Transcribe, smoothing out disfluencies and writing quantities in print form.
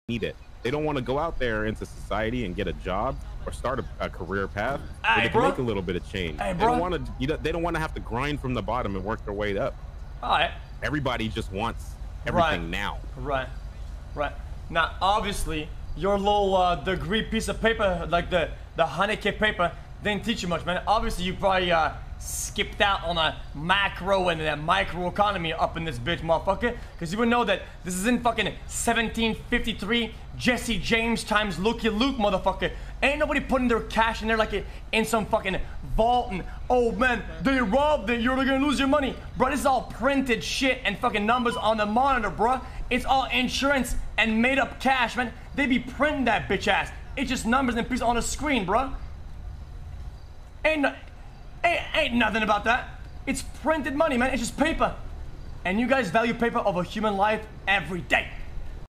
need it. They don't want to go out there into society and get a job or start a career path where they can make a little bit of change. They don't want to. They don't want to have to grind from the bottom and work their way up. All right. Everybody just wants everything now. Right. Now, obviously, your little degree piece of paper, like the 100K paper, didn't teach you much, man. Obviously, you probably skipped out on a macro and a micro economy up in this bitch, motherfucker. Because you would know that this is in fucking 1753 Jesse James times Lucky Luke, motherfucker. Ain't nobody putting their cash in there like in some fucking vault and, oh man, they robbed it, you're gonna lose your money. Bro, this is all printed shit and fucking numbers on the monitor, bro. It's all insurance and made up cash, man. They be printing that bitch ass. It's just numbers and pieces on the screen, bro. Ain't nothing about that. It's printed money, man. It's just paper. And you guys value paper over human life every day.